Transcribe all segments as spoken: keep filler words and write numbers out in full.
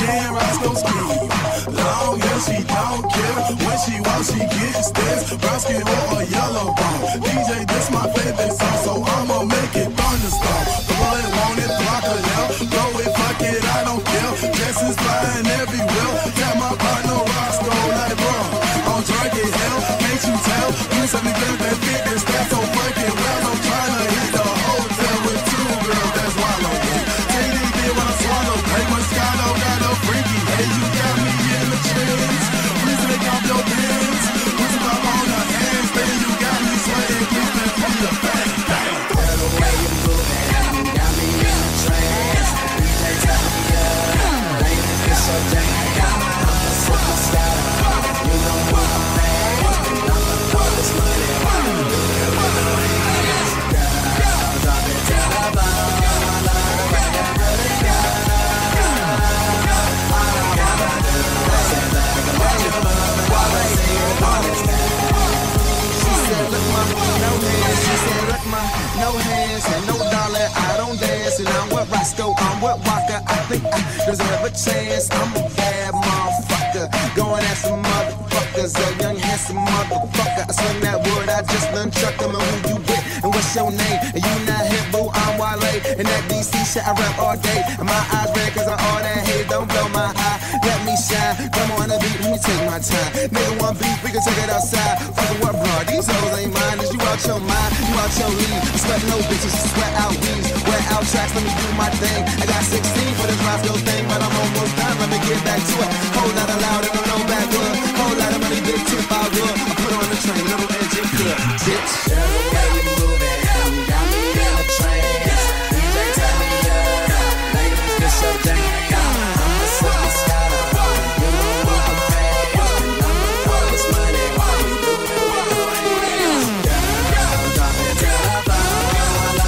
and Roscoe Ski. Long hair, she don't care. When she walks, she gets stares. Brown skin or a yellow bone. D J, this my favorite song, so I'ma make it thunderstorm. The boy want it, block her now. Blow it, fuck it, I don't care. Dresses flying everywhere. Got my partner Roscoe like bro. I'm drunk as hell, can't you tell? You said me better than fit this stuff so fucking well. I'm trying to hit the hotel with two girls that's wallow. T D did what I swallow. Hey, Moscato got a freaky. Hey, you got me in the trends. Please take off your pants. Put some up on the hands. Then you got me sweating. Please let me the bang, bang. The way you moving got me in the trance. D J tell me up, lady, it's so dang. You know what I'm at. I'm all this money. Drop it to the bottom. No hands and no dollar, I don't dance. And I'm with Roscoe, I'm with Walker. I think I deserve a chance. I'm a bad motherfucker, going at some motherfuckers. A young handsome motherfucker. I swing that wood, I just done chucked them. And who you with, and what's your name? And you not hip, boo, I'm Wale. And that D C shit I rap all day. And my eyes red cause I'm all that hate. Don't blow my eye, let me shine. Come on the beat, let me take my time. Nigga want beef, we can take it outside. Fuckin' what, bro? These hoes ain't mine. Is you out your mind? You out your league? Sweat no bitches, sweat out weeds. Wear out tracks, let me do my thing. I got sixteen for this Roscoe thing, but I'm almost done. Let me get back to it. Whole lot of loud and no backwood. Whole lot of money, big tip, I would. I put on the train, little engine good. Bitch. The way you moving got me in a trance. D J tell me up, ladies, it's so dang. I'm a superstar. You know what I'm at. I'm all this money. Why you doing what you want? Drop it to the bottom.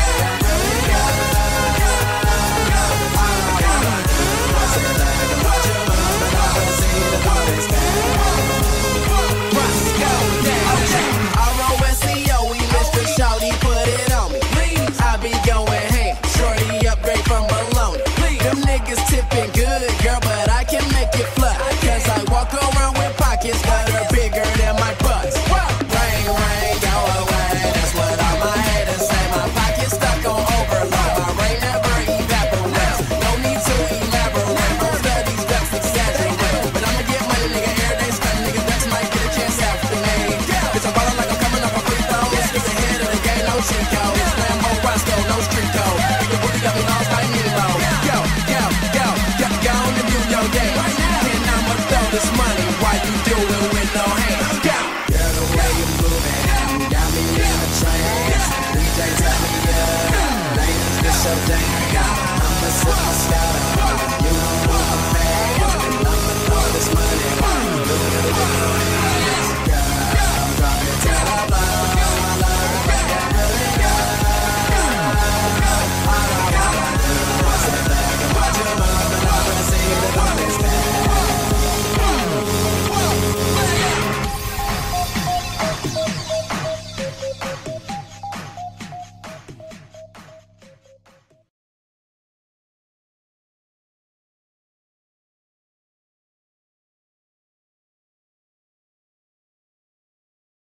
Sit back and watch your mom, and I will see the bodies Roscoe, yeah, okay. R O S C O, we Mister Shawty, put it on me. Please, I be going ham. Shorty upgrade from Maloney. Please, them niggas tipping good, girl, but I can make it fly. Cause I walk around with pockets, but